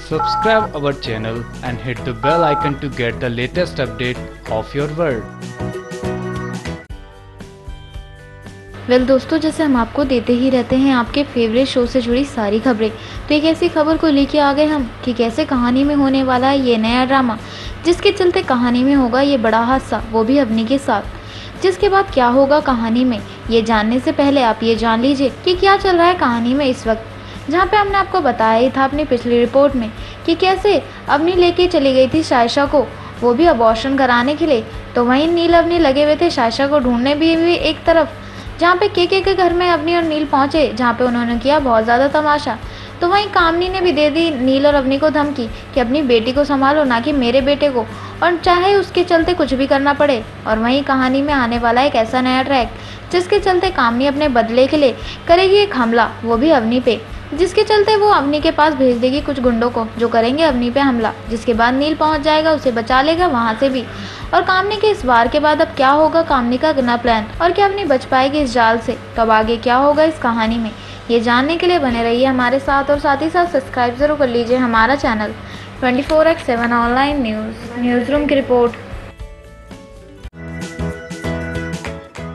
Subscribe our channel and hit the bell icon to get the latest update of your world. दोस्तों, जैसे हम आपको देते ही रहते हैं आपके फेवरेट शो से जुड़ी सारी खबरें, तो एक ऐसी खबर को लेके आ गए हम कि कैसे कहानी में होने वाला है ये नया ड्रामा, जिसके चलते कहानी में होगा ये बड़ा हादसा, वो भी अवनी के साथ। जिसके बाद क्या होगा कहानी में, ये जानने से पहले आप ये जान लीजिए कि क्या चल रहा है कहानी में इस वक्त। जहाँ पे हमने आपको बताया ही था अपनी पिछली रिपोर्ट में कि कैसे अवनी लेके चली गई थी सायशा को, वो भी अबॉर्शन कराने के लिए। तो वहीं नील अवनी लगे हुए थे सायशा को ढूंढने भी एक तरफ, जहाँ पे के घर में अवनी और नील पहुंचे, जहाँ पे उन्होंने किया बहुत ज़्यादा तमाशा। तो वहीं कामनी ने भी दे दी नील और अवनी को धमकी कि अपनी बेटी को संभालो, ना कि मेरे बेटे को, और चाहे उसके चलते कुछ भी करना पड़े। और वहीं कहानी में आने वाला एक ऐसा नया ट्रैक जिसके चलते कामनी अपने बदले के लिए करेगी एक हमला, वो भी अवनी पे, जिसके चलते वो अवनी के पास भेज देगी कुछ गुंडों को जो करेंगे अवनी पे हमला। जिसके बाद नील पहुंच जाएगा, उसे बचा लेगा वहां से भी। और कामनी के इस वार के बाद अब क्या होगा कामनी का अगला प्लान, और क्या अवनी बच पाएगी इस जाल से, तो अब आगे क्या होगा इस कहानी में, ये जानने के लिए बने रहिए हमारे साथ। और साथ ही साथ सब्सक्राइब जरूर कर लीजिए हमारा channel 24x7 online news room की report.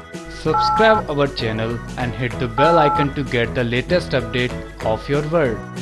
Subscribe our channel and hit the bell icon to get the latest update of your world.